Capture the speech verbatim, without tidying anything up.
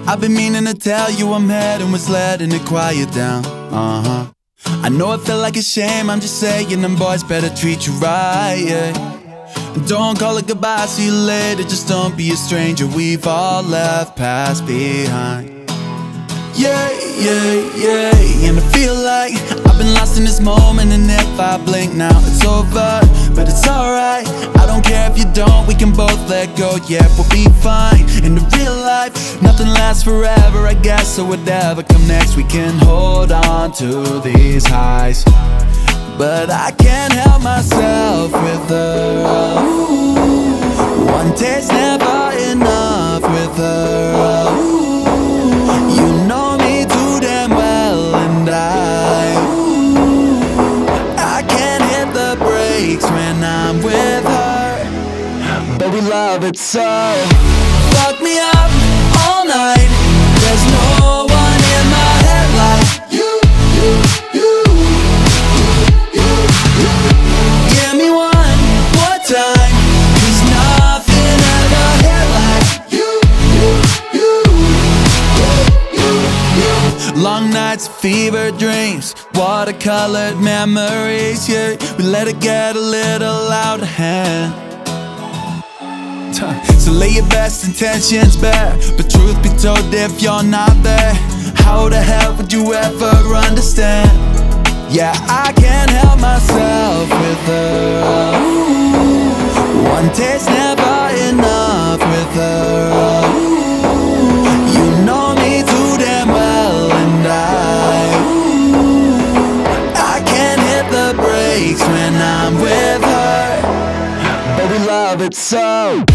I've been meaning to tell you I'm heading, was letting it quiet down. Uh-huh. I know it felt like a shame, I'm just saying them boys better treat you right, yeah. And don't call it goodbye, see you later, just don't be a stranger. We've all left past behind. Yeah, yeah, yeah. And I feel like I've been lost in this moment, and if I blink now it's over. But it's alright, I don't care if you don't, we can both let go, yeah, we'll be fine. In the real life, nothing lasts forever, I guess. So whatever come next, we can hold on to these highs. But I can't help myself with her. Ooh, one taste never enough with her. Ooh, you know me too damn well, and I, ooh, I can't hit the brakes when I'm with her. But we love it so. Fuck me up all night, there's no one in my head like you, you, you, you, you, you. Give me one more time, 'cause nothing ever hit like you, you, you, you, you. Long nights, fever dreams, watercolored memories, yeah. We let it get a little out of hand. So lay your best intentions bare, but truth be told, if you're not there, how the hell would you ever understand? Yeah, I can't help myself with her. Ooh, one taste never enough with her. Ooh, you know me too damn well, and I, ooh, I can't hit the brakes when I'm with her. But we love it so.